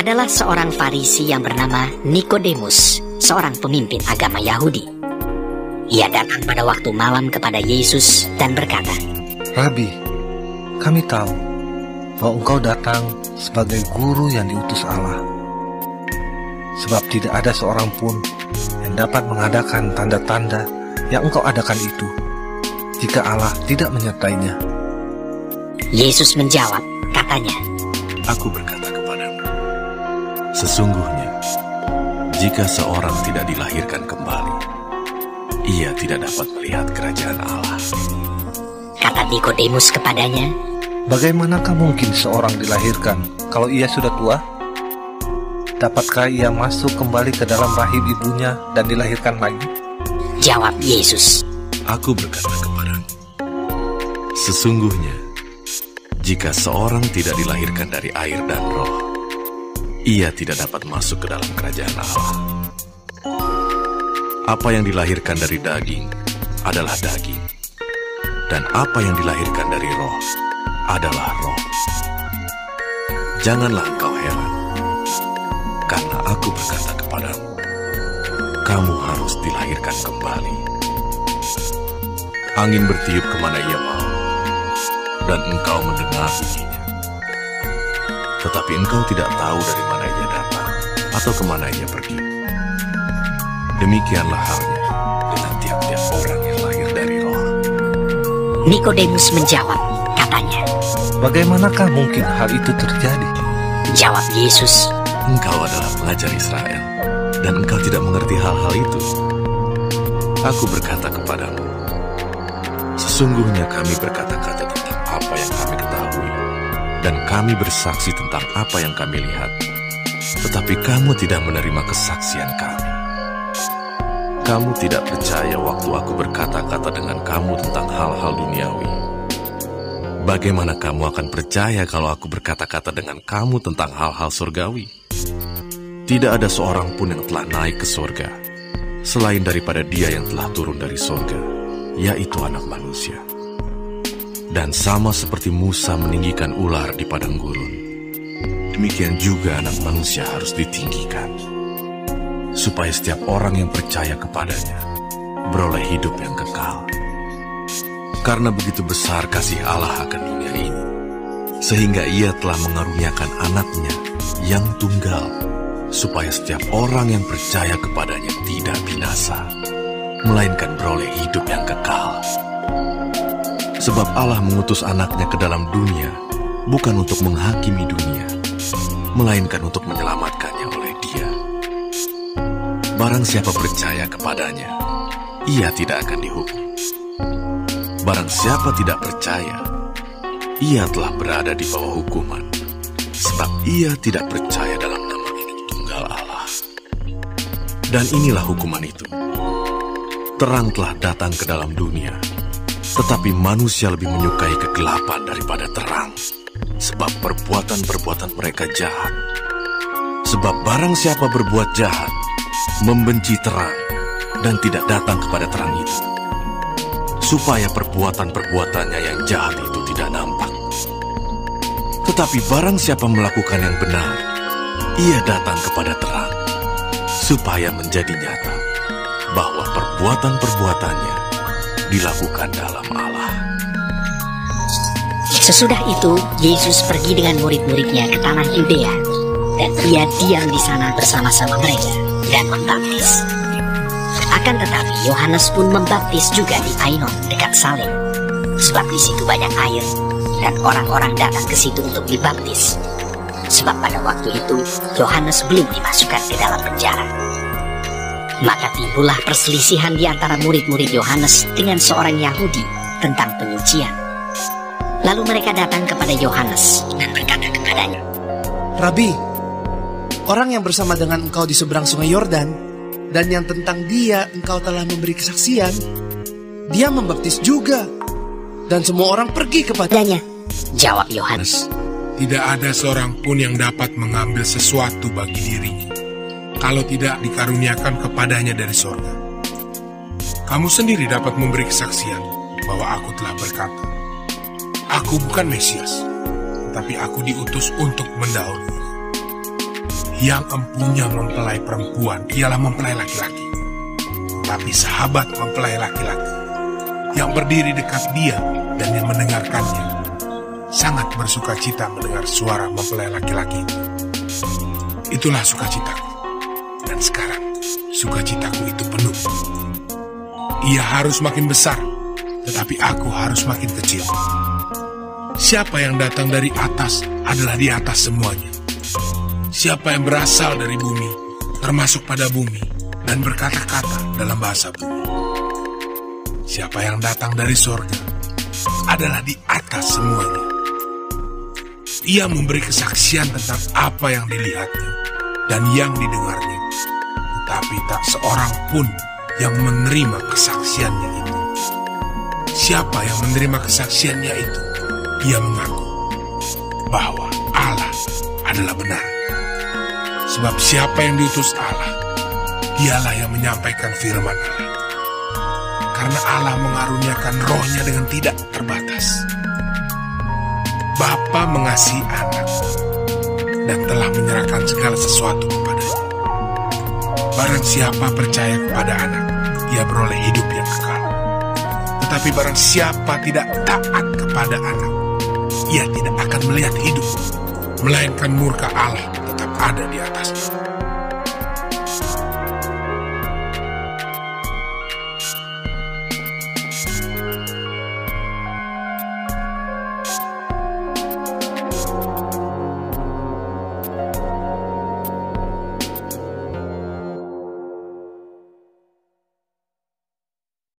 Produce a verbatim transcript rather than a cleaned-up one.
adalah seorang Farisi yang bernama Nikodemus, seorang pemimpin agama Yahudi. Ia datang pada waktu malam kepada Yesus dan berkata, "Rabi, kami tahu bahwa engkau datang sebagai guru yang diutus Allah. Sebab tidak ada seorang pun yang dapat mengadakan tanda-tanda yang engkau adakan itu, jika Allah tidak menyertainya." Yesus menjawab, katanya, "Aku berkata kepadamu, sesungguhnya, jika seorang tidak dilahirkan kembali, ia tidak dapat melihat kerajaan Allah." Kata Nikodemus kepadanya, "Bagaimanakah mungkin seorang dilahirkan kalau ia sudah tua? Dapatkah ia masuk kembali ke dalam rahim ibunya dan dilahirkan lagi?" Jawab Yesus, "Aku berkata kepadamu, sesungguhnya, jika seorang tidak dilahirkan dari air dan roh, ia tidak dapat masuk ke dalam kerajaan Allah. Apa yang dilahirkan dari daging adalah daging, dan apa yang dilahirkan dari roh adalah roh. Janganlah engkau heran, karena aku berkata kepadamu, kamu harus dilahirkan kembali. Angin bertiup kemana ia mau, dan engkau mendengar bunyinya. Tetapi engkau tidak tahu dari mana ia datang, atau kemana ia pergi. Demikianlah halnya dengan tiap-tiap orang yang lahir dari roh." Nikodemus menjawab, katanya, "Bagaimanakah mungkin hal itu terjadi?" Jawab Yesus, Engkau adalah pengajar Israel, dan engkau tidak mengerti hal-hal itu. Aku berkata kepadamu, sesungguhnya kami berkata-kata tentang apa yang kami ketahui, dan kami bersaksi tentang apa yang kami lihat, tetapi kamu tidak menerima kesaksian kami. Kamu tidak percaya waktu aku berkata-kata dengan kamu tentang hal-hal duniawi. Bagaimana kamu akan percaya kalau aku berkata-kata dengan kamu tentang hal-hal surgawi? Tidak ada seorang pun yang telah naik ke surga, selain daripada Dia yang telah turun dari surga, yaitu Anak Manusia. Dan sama seperti Musa meninggikan ular di padang gurun, demikian juga Anak Manusia harus ditinggikan, supaya setiap orang yang percaya kepadanya beroleh hidup yang kekal. Karena begitu besar kasih Allah akan dunia ini, sehingga Ia telah mengaruniakan anaknya yang tunggal, supaya setiap orang yang percaya kepadanya tidak binasa, melainkan beroleh hidup yang kekal. Sebab Allah mengutus anaknya ke dalam dunia, bukan untuk menghakimi dunia, melainkan untuk menyelamatkannya oleh Dia. Barang siapa percaya kepadanya, ia tidak akan dihukum. Barang siapa tidak percaya, ia telah berada di bawah hukuman, sebab ia tidak percaya dalam nama Anak Tunggal Allah. Dan inilah hukuman itu. Terang telah datang ke dalam dunia, tetapi manusia lebih menyukai kegelapan daripada terang, sebab perbuatan-perbuatan mereka jahat. Sebab barang siapa berbuat jahat, membenci terang, dan tidak datang kepada terang itu, supaya perbuatan-perbuatannya yang jahat itu tidak nampak. Tetapi barang siapa melakukan yang benar, ia datang kepada terang, supaya menjadi nyata bahwa perbuatan-perbuatannya dilakukan dalam Allah. Sesudah itu, Yesus pergi dengan murid-muridnya ke tanah Yudea, dan Ia diam di sana bersama-sama mereka dan membaptis. Akan tetapi Yohanes pun membaptis juga di Ainon dekat Salim, sebab di situ banyak air, dan orang-orang datang ke situ untuk dibaptis. Sebab pada waktu itu Yohanes belum dimasukkan ke dalam penjara. Maka timbullah perselisihan di antara murid-murid Yohanes dengan seorang Yahudi tentang penyucian. Lalu mereka datang kepada Yohanes dan berkata kepadanya, "Rabi, orang yang bersama dengan engkau di seberang sungai Yordan, dan yang tentang dia engkau telah memberi kesaksian, dia membaptis juga, dan semua orang pergi kepadanya." Jawab Yohanes, "Tidak ada seorang pun yang dapat mengambil sesuatu bagi dirinya, kalau tidak dikaruniakan kepadanya dari sorga. Kamu sendiri dapat memberi kesaksian bahwa aku telah berkata, aku bukan Mesias, tetapi aku diutus untuk mendahului. Yang empunya mempelai perempuan ialah mempelai laki-laki. Tapi sahabat mempelai laki-laki yang berdiri dekat dia dan yang mendengarkannya sangat bersuka cita mendengar suara mempelai laki-laki itu. Itulah sukacitaku. Dan sekarang sukacitaku itu penuh. Ia harus makin besar, tetapi aku harus makin kecil. Siapa yang datang dari atas adalah di atas semuanya. Siapa yang berasal dari bumi, termasuk pada bumi, dan berkata-kata dalam bahasa bumi. Siapa yang datang dari sorga adalah di atas semuanya. Ia memberi kesaksian tentang apa yang dilihatnya dan yang didengarnya, tetapi tak seorang pun yang menerima kesaksiannya itu. Siapa yang menerima kesaksiannya itu, ia mengaku bahwa Allah adalah benar. Sebab siapa yang diutus Allah, dialah yang menyampaikan firman Allah. Karena Allah mengaruniakan rohnya dengan tidak terbatas. Bapa mengasihi anak dan telah menyerahkan segala sesuatu kepadanya. Barang siapa percaya kepada anak, ia beroleh hidup yang kekal. Tetapi barang siapa tidak taat kepada anak, ia tidak akan melihat hidup, melainkan murka Allah tetap ada di atasnya.